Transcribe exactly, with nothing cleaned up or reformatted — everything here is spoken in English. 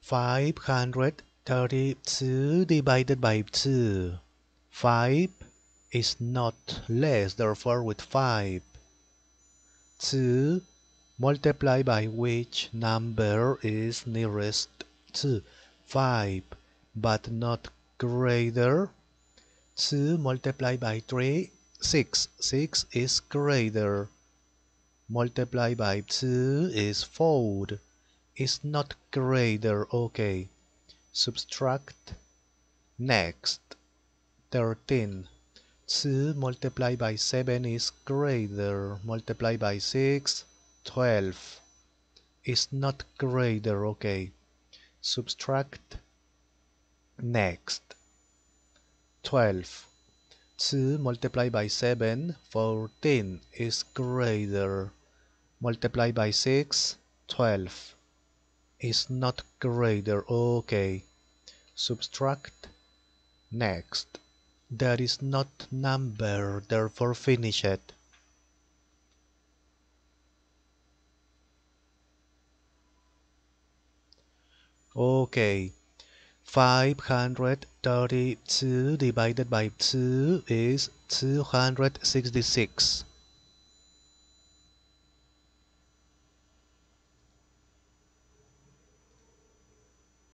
five hundred thirty-two divided by two. five is not less, therefore with five. two multiplied by which number is nearest to five, but not greater. two multiplied by three, six. six is greater. Multiplied by two is four. Is not greater. Okay. Subtract. Next. thirteen. two multiplied by seven is greater. Multiplied by six. twelve. Is not greater. Okay. Subtract. Next. twelve. two multiplied by seven. fourteen is greater. Multiplied by six. twelve. Is not greater. Okay. Subtract. Next. There is not number, therefore finish it. Okay. five hundred thirty-two divided by two is two hundred sixty-six.